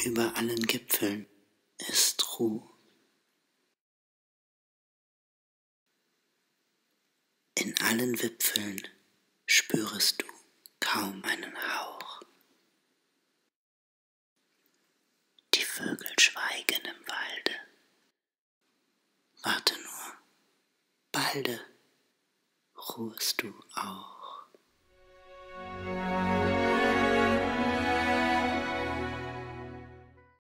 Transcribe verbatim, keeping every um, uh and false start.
Über allen Gipfeln ist Ruh. In allen Wipfeln spürest du kaum einen Hauch. Die Vögel schweigen im Walde. Warte nur, balde ruhest du auch.